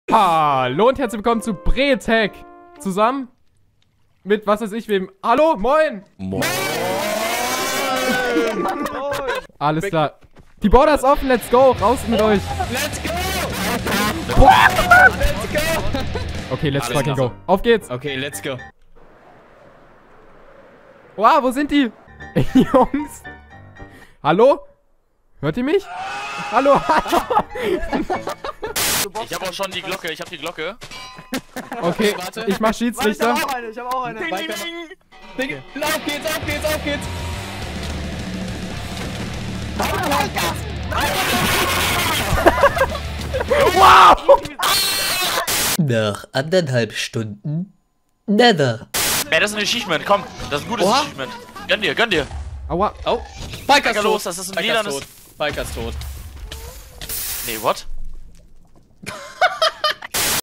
Hallo und herzlich willkommen zu Bretech. Zusammen mit, was weiß ich, wem. Hallo, moin. Moin. Alles klar. Die Border ist offen, let's go. Raus mit euch. Let's go. Let's go. Okay, let's fucking go. Auf geht's. Okay, let's go. Wow, wo sind die? Jungs. Hallo? Hört ihr mich? Hallo, hallo. Ich hab auch schon die Glocke, ich hab die Glocke. Okay, Warte. ich mach Schiedsrichter. Ich hab auch eine. Ding, ding, ding. Ding. Auf geht's, auf geht's, auf geht's. Wow! Nach 1,5 Stunden Nether. Ey, das ist ein Achievement, komm. Das ist ein gutes Oha. Achievement. Gönn dir, gönn dir. Aua. Oh, Biker ist los, tot. das ist ein Biker ist lilanes- tot. Biker ist tot. Nee, what?